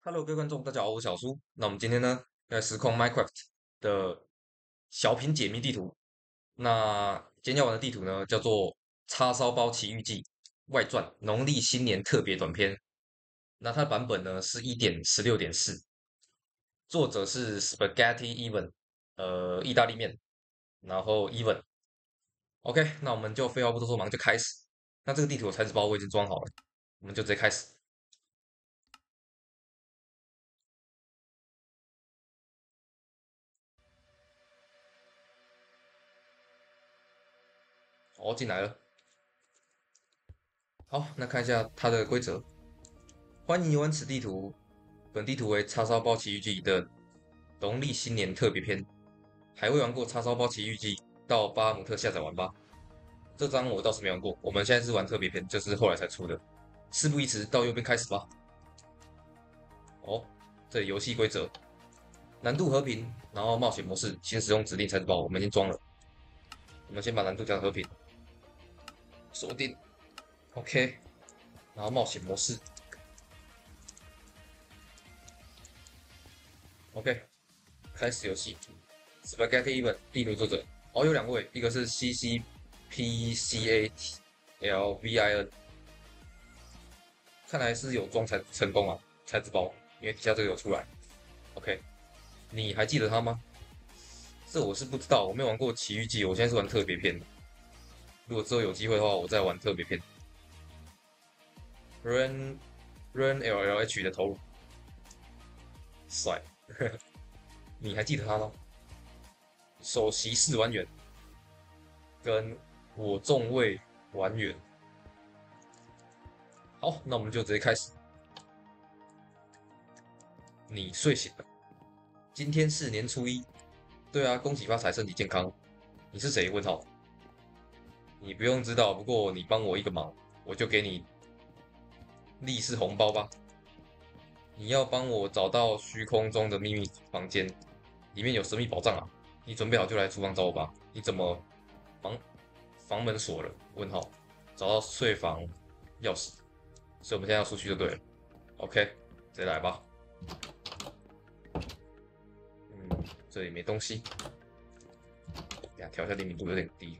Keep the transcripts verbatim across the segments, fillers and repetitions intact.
Hello，各位观众，大家好，我是小苏。那我们今天呢，要来实况 Minecraft 的小品解谜地图。那今天要玩的地图呢，叫做《叉烧包奇遇记外传》农历新年特别短篇。那它的版本呢是一点十六点四，作者是 Spaghetti Even，呃，意大利面，然后 Even。OK，那我们就废话不多说，马上就开始。那这个地图的材质包我已经装好了，我们就直接开始。好，进来了。好，那看一下它的规则。欢迎游玩此地图，本地图为叉烧包奇遇记的农历新年特别篇。还未玩过叉烧包奇遇记，到巴哈姆特下载玩吧。这张我倒是没玩过，我们现在是玩特别篇，就是后来才出的。事不宜迟，到右边开始吧。哦，这里游戏规则：难度和平，然后冒险模式，请使用指定材质包，我们已经装了。我们先把难度降和平，锁定 OK，然后冒险模式 OK，开始游戏。Spaghetti Even 地图作者哦，有两位，一个是 C C P C A L V I N，看来是有装才成功啊，材质包，因为底下这个有出来。OK，你还记得他吗？这我是不知道，我没有玩过奇遇记，我现在是玩特别篇的。如果之后有机会的话，我再玩特别篇。Run Run L L H 的头颅，帅，你还记得他吗？首席试玩员跟我众位玩员。好，那我们就直接开始。你睡醒了，今天是年初一。对啊，恭喜发财，身体健康。你是谁？问号。你不用知道，不过你帮我一个忙，我就给你利是红包吧。你要帮我找到虚空中的秘密房间，里面有神秘宝藏啊！你准备好就来厨房找我吧。你怎么房房门锁了？问号。找到睡房钥匙，所以我们现在要出去就对了。OK，直接来吧。嗯，这里没东西。等下调一下灵敏度有点低，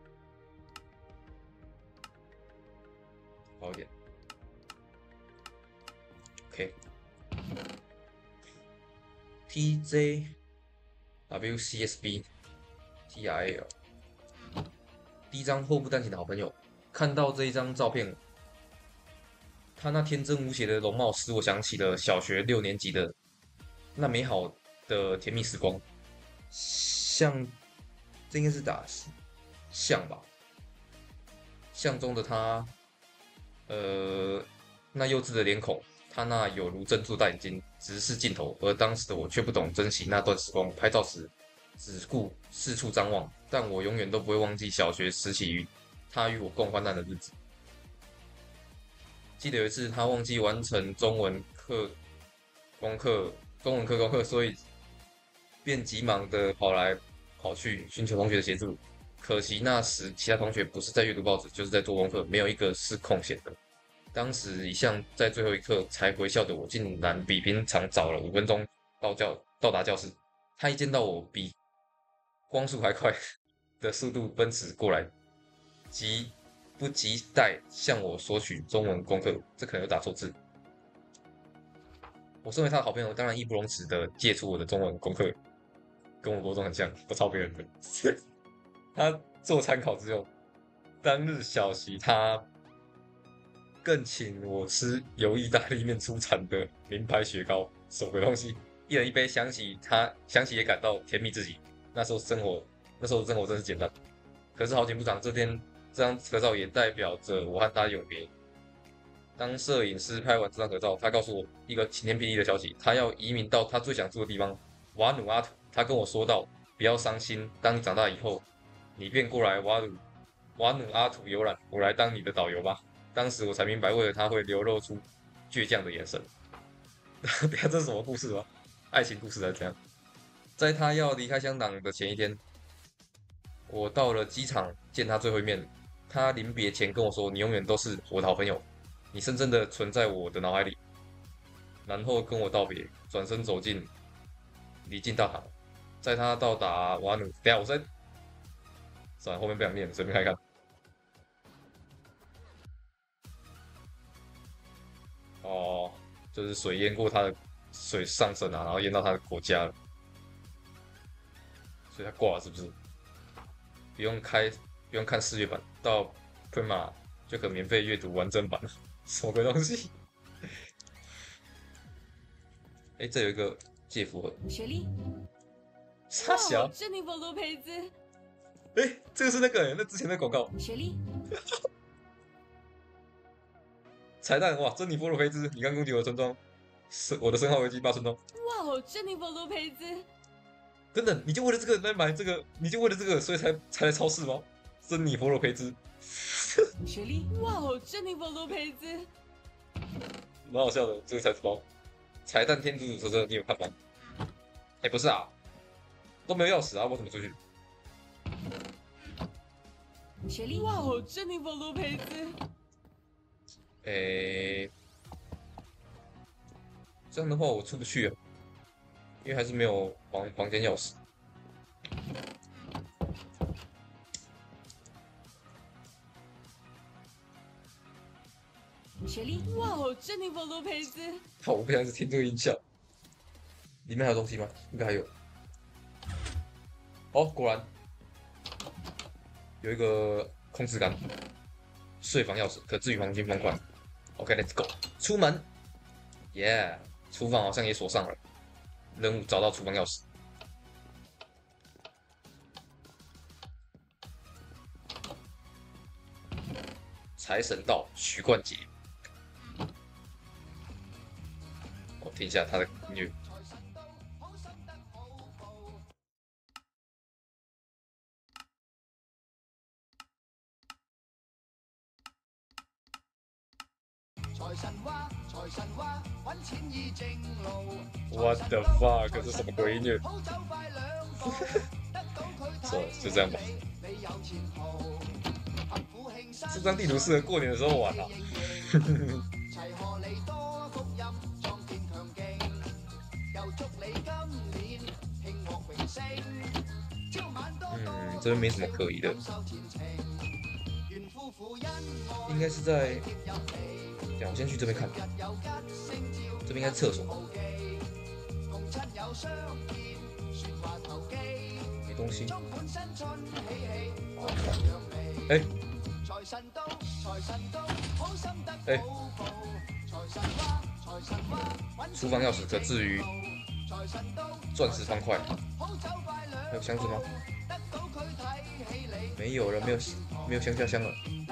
好一点。OK。T J W C S B T R A L，第一张祸不单行的好朋友，看到这一张照片，他那天真无邪的容貌使我想起了小学六年级的那美好的甜蜜时光。像，这应该是打像吧？像中的他，呃，那幼稚的脸孔，他那有如珍珠大眼睛，直视镜头，而当时的我却不懂珍惜那段时光。拍照时只顾四处张望，但我永远都不会忘记小学时期与他与我共患难的日子。记得有一次，他忘记完成中文课功课，中文课功课，所以便急忙的跑来跑去寻求同学的协助。可惜那时其他同学不是在阅读报纸，就是在做功课，没有一个是空闲的。当时一向在最后一刻才回校的我，竟然比平常早了五分钟到教到达教室。他一见到我，比光速还快的速度奔驰过来，急不及待向我索取中文功课。这可能有打错字。我身为他的好朋友，当然义不容辞的借出我的中文功课，跟我国中很像，不抄别人的。他做参考之用。当日小席，他更请我吃由意大利面出产的名牌雪糕，什么东西？一人一杯，想起他，想起也感到甜蜜至极。那时候生活，那时候生活真是简单。可是好景不长，这天这张合照也代表着我和他永别。当摄影师拍完这张合照，他告诉我一个晴天霹雳的消息，他要移民到他最想住的地方瓦努阿图。他跟我说道：“不要伤心，当你长大以后，你便过来瓦努瓦努阿图游览，我来当你的导游吧。”当时我才明白，为了他会流露出倔强的眼神。等下这是什么故事吗？爱情故事还是怎样？在他要离开香港的前一天，我到了机场见他最后一面。他临别前跟我说：“你永远都是我的好朋友，你深深的存在我的脑海里。” 然后跟我道别，转身走进离境大堂。在他到达瓦努，等一下我在，算了，后面不想念了，随便看看。哦，就是水淹过他的水上升啊，然后淹到他的国家了，所以他挂了是不是？不用开，不用看四月版，到 Prima 就可免费阅读完整版了。什么鬼东西？哎，这有一个戒符盒， 雪莉， 傻小， 珍妮佛罗培兹， 哎，这个是那个那之前的广告雪莉， 彩蛋哇！珍妮佛罗培兹，你刚攻击我的村庄，是我的生化危机八村庄。 哇哦，珍妮佛罗培兹， 等等，你就为了这个来买这个，你就为了这个，所以才才来超市吗？珍妮佛罗培兹， 雪莉，哇哦，珍妮佛罗培兹， 蛮好笑的，这个才是包。彩蛋天竺鼠车车，你有看吗？哎，不是啊，都没有钥匙啊，我怎么出去？ 雪莉，哇哦，珍妮佛罗培兹， 哎，这样的话我出不去啊，因为还是没有房房间钥匙。 雪莉，哇哦，珍妮佛罗培兹， 好，我不想一直听这个音效。里面还有东西吗？应该还有。哦，果然有一个控制杆，睡房钥匙可置于黄金方块。OK，Let's go，出门。耶，厨房好像也锁上了。任务找到厨房钥匙。财神到，徐冠杰。我听一下他的音乐。What the fuck？这是什么鬼音乐？算了，就这样吧。这张地图适合过年的时候玩啊。嗯，这边没什么可疑的，应该是在……等我先去这边看，这边应该是厕所，没东西。哎哎，厨房钥匙可置于钻石方块。还有箱子吗？没有了，没有没有香蕉箱了。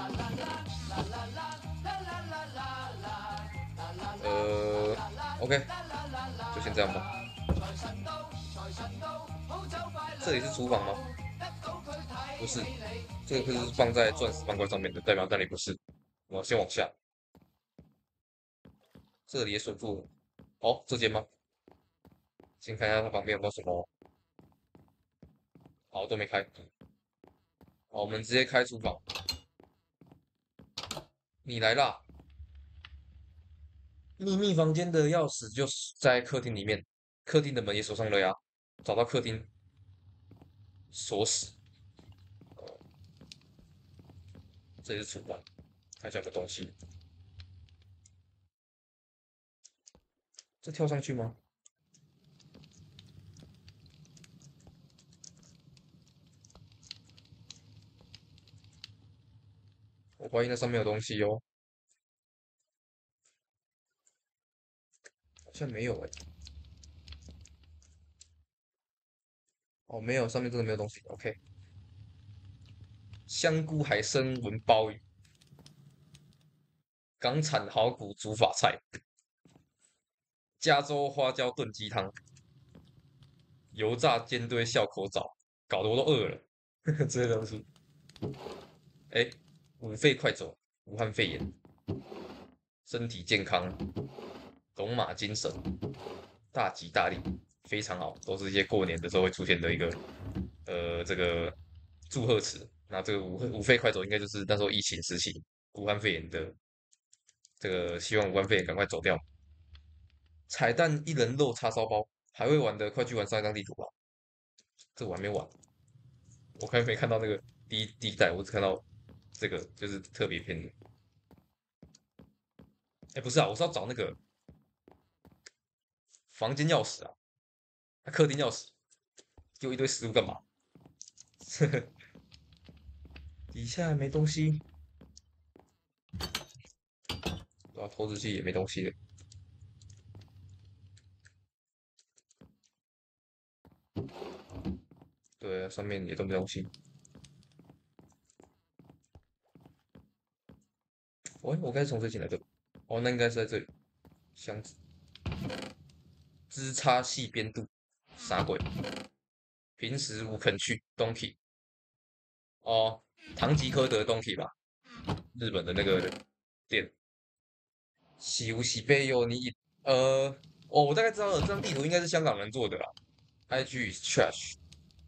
呃，OK，就先这样吧。这里是厨房吗？不是，这个是放在钻石方块上面的，代表那里不是。我先往下，这里也锁住了。哦，这间吗？先看一下它旁边有没有什么。好，都没开。好，我们直接开厨房。你来啦！秘密房间的钥匙就是在客厅里面，客厅的门也锁上了呀。找到客厅锁死。这里是厨房，看一下有个东西。这跳上去吗？我怀疑那上面有东西哦。好像没有哎、哦，没有，上面真的没有东西。OK，香菇海参文鲍鱼，港产好骨煮法菜，加州花椒炖鸡汤，油炸煎堆笑口枣，搞得我都饿了。这些东西，哎，五肺快走，武汉肺炎，身体健康，龙马精神，大吉大利，非常好，都是一些过年的时候会出现的一个呃这个祝贺词。那这个五五肺快走应该就是那时候疫情时期武汉肺炎的这个，希望武汉肺炎赶快走掉。 彩蛋一人肉叉烧包，还会玩的快去玩上一张地图吧。这我还没玩，我还没看到那个第一第一代，我只看到这个就是特别篇的。哎，不是啊，我是要找那个房间钥匙啊，啊客厅钥匙，丢一堆食物干嘛？底下没东西，对吧？投掷器也没东西了。对啊，上面也都没东西。喂，我该是从这进来的。哦，那应该是在这里。箱子，枝杈细边度，啥鬼？平时无肯去东体。哦，唐吉诃德东体吧，日本的那个店。西无西贝哟，你呃，哦，我大概知道了，这张地图应该是香港人做的啦。I G is trash，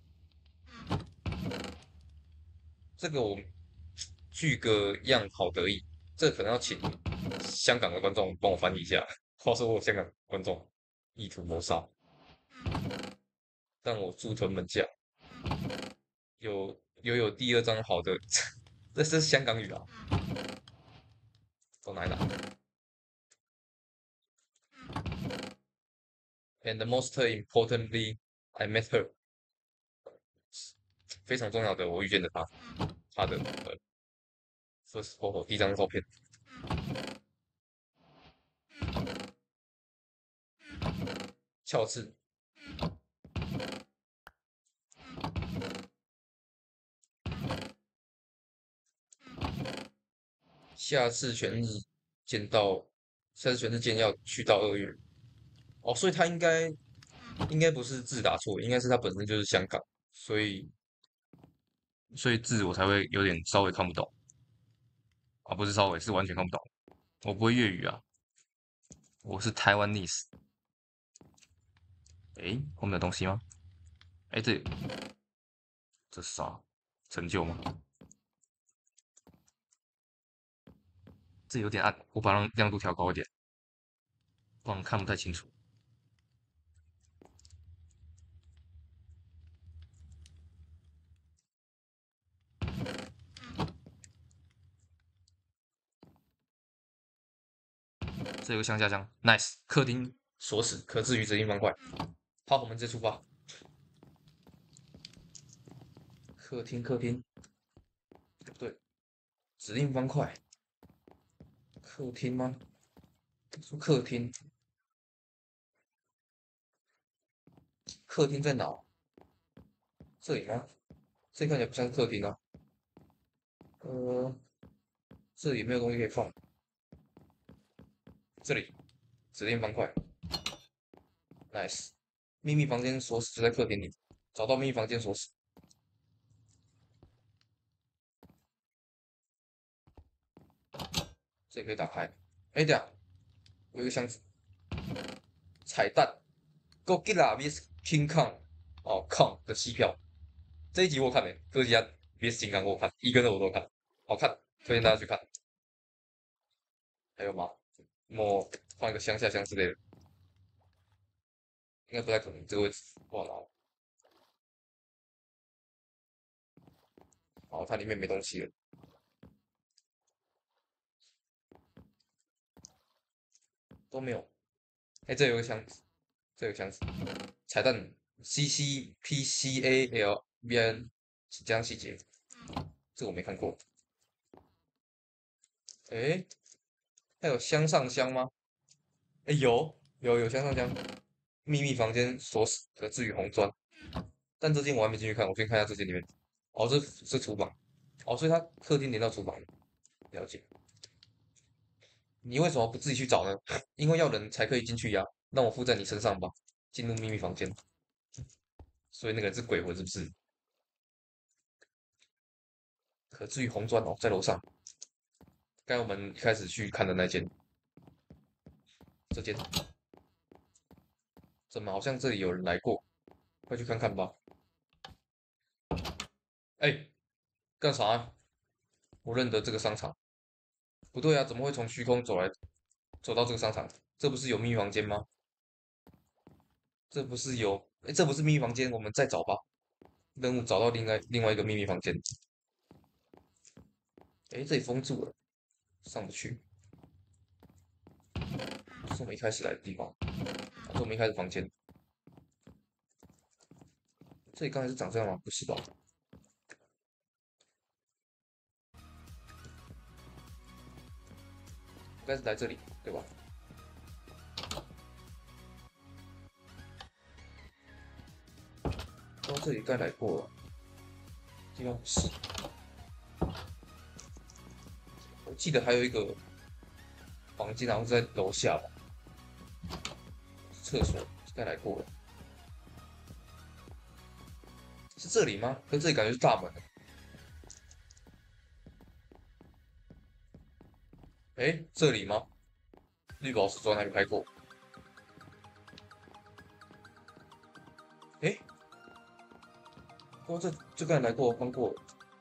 这个我据个样好得意，这可能要请香港的观众帮我翻译一下。话说我有香港观众意图谋杀，但我驻屯门价有有有第二张好的，这是香港语啊，我哪里拿？And most importantly, I met her，非常重要的，我遇见了她，她的呃 first photo 第一张照片，鞘刺，下次全日见到，下次全日见要去到二月。哦，所以他应该应该不是字打错，应该是他本身就是香港，所以所以字我才会有点稍微看不懂啊，不是稍微，是完全看不懂。我不会粤语啊，我是台湾 nese。诶，后面有东西吗？诶，这这是啥？成就吗？这有点暗，我把亮亮度调高一点，不然看不太清楚。这有个香蕉箱，nice。客厅锁死，可置于指定方块。好，我们直接出发。客厅，客厅，不对，指定方块。客厅吗？说客厅，客厅在哪？这里吗？这里看起来不像是客厅啊。呃，这里没有东西可以放。这里，指定方块，nice。秘密房间锁匙就在客厅里，找到秘密房间锁匙，这里可以打开。哎，等下，有一个箱子，彩蛋，Godzilla vs King Kong，哦，Kong 的戏票，这一集我看了，哥吉拉 vs 金刚我看，一跟二我都看，好看，推荐大家去看。还有吗？我放一个乡下乡之类的，应该不太可能，这个位置不好拿。好，它里面没东西了，都没有。哎，这有个箱子，这有个箱子，彩蛋 C C P C A L V N 这样细节，这个我没看过。哎，还有箱上箱吗？哎，有有有箱上箱，秘密房间锁死的至于红砖，但这间我还没进去看，我先看一下这间里面。哦，这是厨房，哦，所以它客厅连到厨房，了解。你为什么不自己去找呢？因为要人才可以进去呀，让我附在你身上吧。进入秘密房间，所以那个人是鬼魂是不是？可至于红砖哦，在楼上。刚才我们一开始去看的那间，这间怎么好像这里有人来过？快去看看吧。哎，干啥啊？我认得这个商场。不对啊，怎么会从虚空走来，走到这个商场？这不是有秘密房间吗？ 这不是有？哎，这不是秘密房间，我们再找吧。任务找到另外另外一个秘密房间。哎，这里封住了，上不去。这是我们一开始来的地方，这是我们一开始房间。这里刚才是长这样吗？不是吧？应该是来这里，对吧？哦，这里该来过了，地方不是。我记得还有一个房间，好像在楼下吧？厕所该来过了，是这里吗？可这里感觉是大门。哎，这里吗？绿宝石砖还没开过。哎，哦，这这刚才来过，翻过了，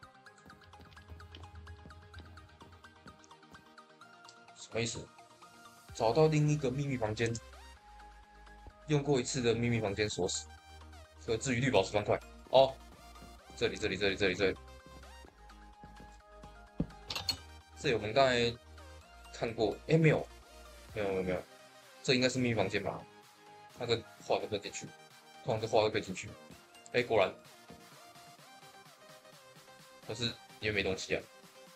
什么意思？找到另一个秘密房间，用过一次的秘密房间锁死。可至于绿宝石方块，哦，这里这里这里这里这里，这里我们刚才看过，哎，没有，没有没有没有，这应该是秘密房间吧？那个画都可以进去，通常这画都可以进去。哎，果然，可是因为没东西啊。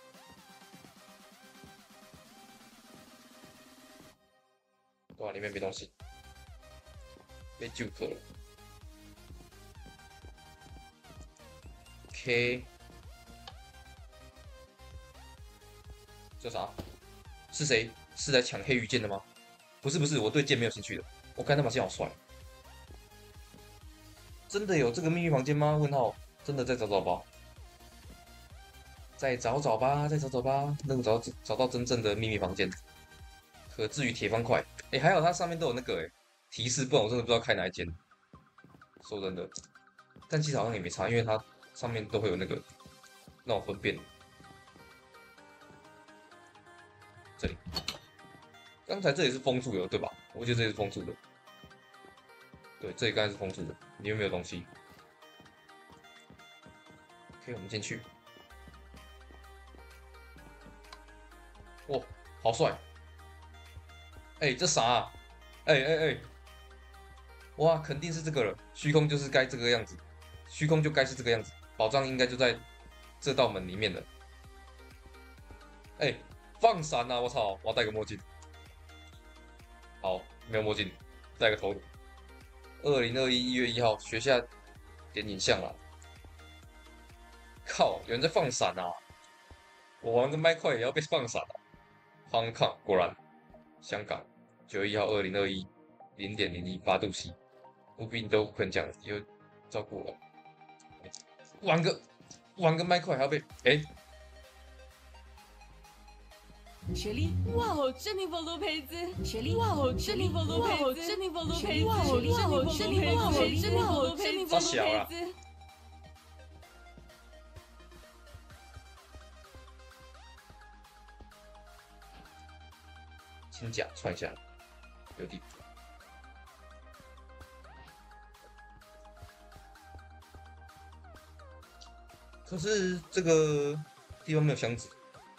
对吧？里面没东西，被救克了。K，这啥？是谁？是来抢黑鱼剑的吗？不是不是，我对剑没有兴趣的。我看那把剑好帅。真的有这个秘密房间吗？问号，真的再找找吧，再找找吧，再找找吧，能找找到真正的秘密房间。可至于铁方块，哎，还好它上面都有那个哎提示，不然我真的不知道开哪一间。说真的，但其实好像也没差，因为它上面都会有那个让我分辨。这里，刚才这里是封住的，对吧？我觉得这里是封住的。对，这里刚才是封住的，里面没有东西。OK，我们进去。哇，好帅！哎，这啥啊？哎哎哎！哇，肯定是这个了。虚空就是该这个样子，虚空就该是这个样子，宝藏应该就在这道门里面了。哎，放闪啊！我操，我要戴个墨镜。好，没有墨镜，戴个头顶。二零二一一月一号，学下点影像了。靠，有人在放闪啊！我玩个麦块也要被放闪了。Hong Kong 果然，香港九月一号二零二一零点零一八度 C，务必你都肯讲有照顾我。玩个玩个麦块还要被哎。 雪莉，哇哦，珍妮佛罗培兹，雪莉，哇哦，珍妮佛罗培兹，珍妮佛罗培兹，哇哦，珍妮佛罗培兹，珍妮佛罗培兹，珍妮佛罗培兹。 金甲穿一下，有地。可是这个地方没有箱子。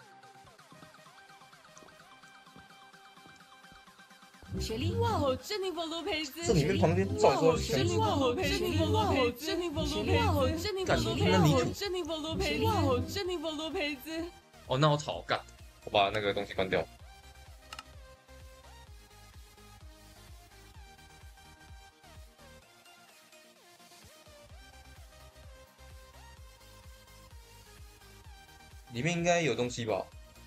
雪莉，哇哦，珍妮佛罗培兹， 这里面旁边照理说是箱子。 哇哦，珍妮佛罗培兹，珍妮佛罗培兹，哇哦，珍妮佛罗培兹，哇哦，珍妮佛罗培兹，哇哦，珍妮佛罗培兹。 哦，那我草干，我把那个东西关掉。里面应该有东西吧？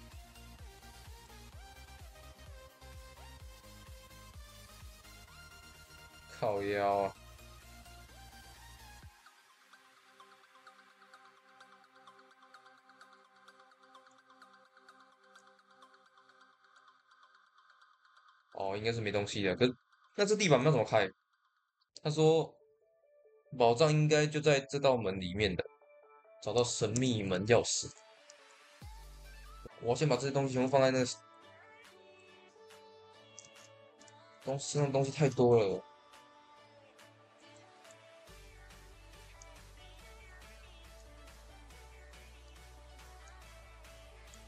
靠腰啊！哦，应该是没东西的。可那这地板要怎么开？他说宝藏应该就在这道门里面的，找到神秘门钥匙。我要先把这些东西全部放在那个东身上，东西太多了。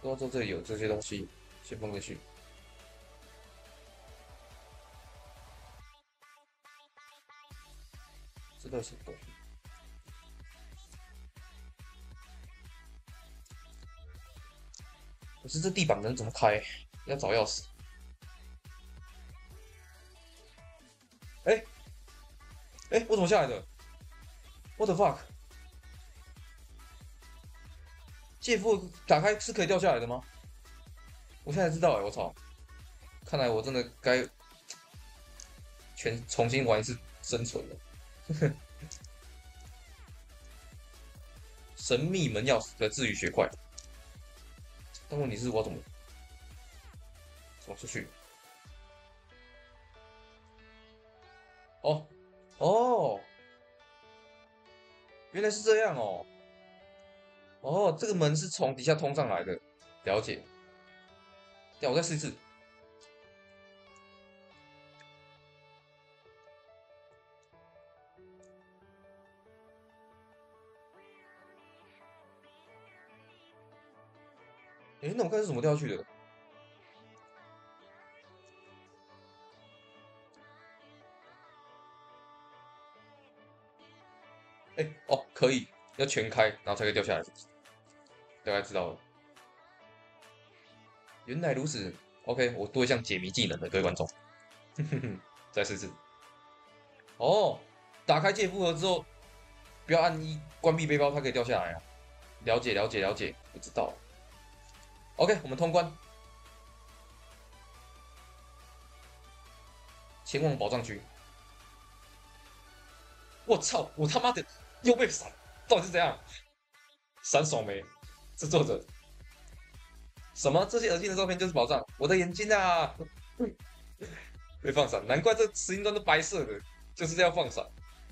说到这里有这些东西，先放进去。这都是什么东西？可是这地板能怎么开？要找钥匙。哎、欸、哎、欸，我怎么下来的 ？What the fuck？ 借腹打开是可以掉下来的吗？我现在知道哎、欸，我操！看来我真的该全重新玩一次生存了。神秘门钥匙来自于血块，但问题是我怎么怎么出去？哦哦，原来是这样哦。哦，这个门是从底下通上来的，了解。对，我再试一次。诶，那我看是怎么掉下去的？哎，哦，可以，要全开，然后才可以掉下来。大概知道了。原来如此。OK，我多一项解谜技能的，各位观众。再试试。哦，打开借腹盒之后，不要按一关闭背包，它可以掉下来啊。了解，了解，了解，我知道。OK，我们通关，前往宝藏区。我操！我他妈的又被闪，到底是怎样？闪爽没？这作者什么？这些恶心的照片就是宝藏？我的眼睛啊！被放闪，难怪这石英砖都白色的，就是这样放闪。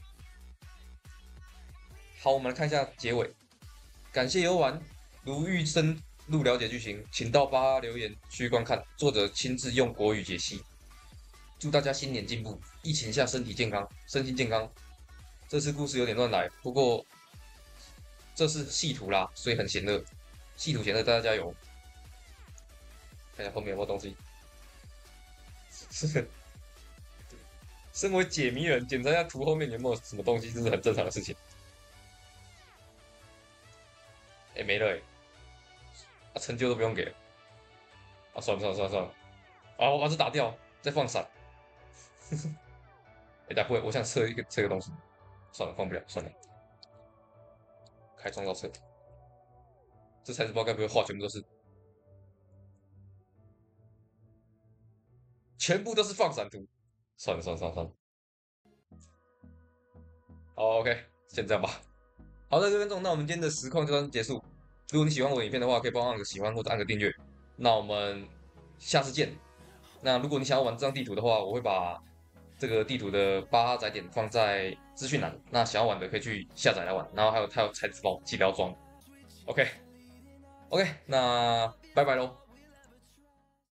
好，我们来看一下结尾。感谢游玩，如欲深入了解剧情，请到八留言区观看，作者亲自用国语解析。祝大家新年进步，疫情下身体健康，身心健康。这次故事有点乱来，不过这是系图啦，所以很闲乐。系图闲乐，大家加油！看一下后面有没有东西。是，身为解谜人，检查一下图后面有没有什么东西，这是很正常的事情。哎、欸，没了哎、欸，啊，成就都不用给了。啊，算了算了算了算了，啊，我把这打掉，再放闪。哎、欸，等会我想测一个这个东西，算了，放不了，算了。开创造册，这材质包该不会画全部都是，全部都是放闪图。算了算了算了算了。好 ，OK，先这样吧。好的，各位观众，那我们今天的实况就到此结束。如果你喜欢我的影片的话，可以帮我按个喜欢或者按个订阅。那我们下次见。那如果你想要玩这张地图的话，我会把这个地图的八载点放在资讯栏。那想要玩的可以去下载来玩。然后还有它有材质包，记得要装。OK，OK，、OK, 那拜拜喽。